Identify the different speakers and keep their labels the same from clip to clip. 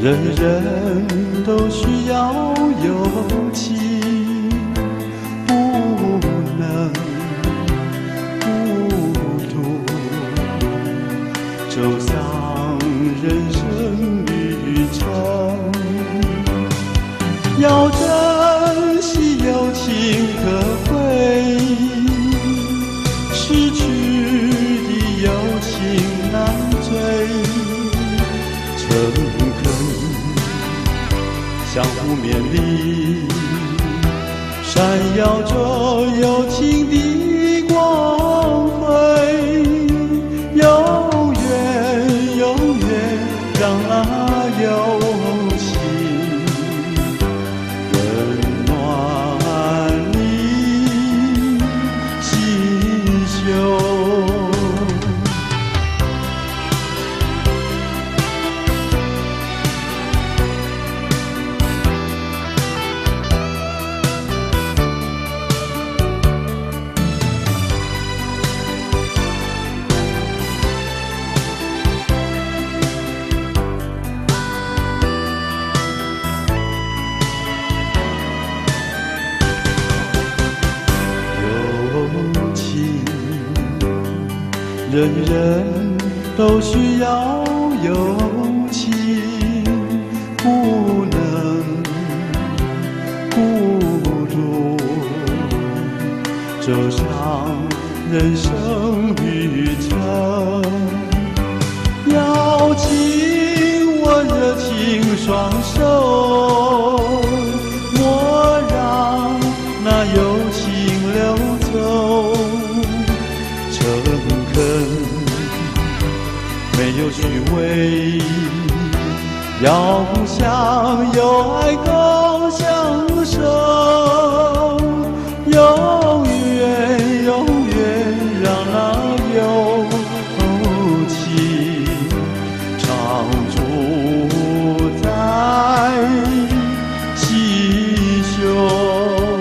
Speaker 1: 人人都需要友情，不能孤独走上人生旅程。要珍惜友情可贵，失去的友情难追。诚恳相互勉励，闪耀着友情的光辉。永远永远让那友情温暖你心胸。人人都需要友情，不能孤独走上人生旅程。要紧握热情双手，莫让那友情流走。诚恳没有虚伪，要互相友爱共相守。永远永远让那友情常驻在心胸。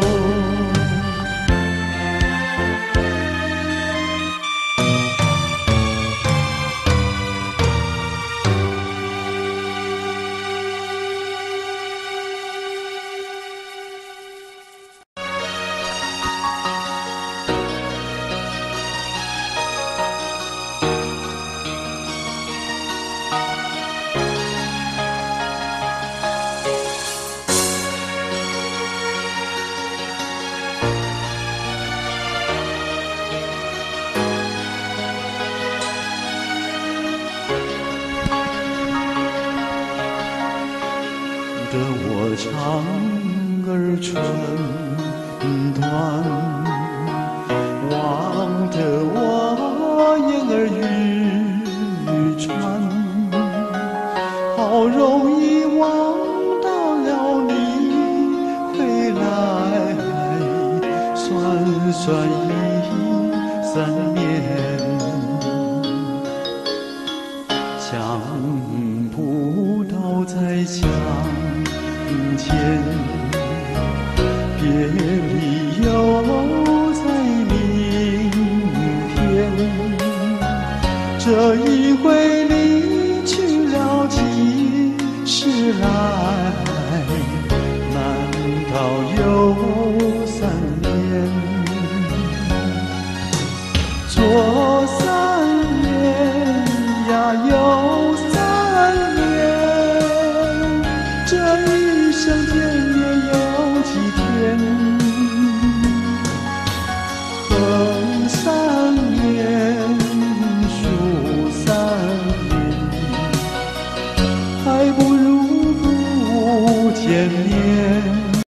Speaker 1: 的我唱儿春短，望得我眼儿欲穿，好容易望到了你回来，酸酸已3年，像葡萄在墙前，别离又在明天。这一回离去了几时来？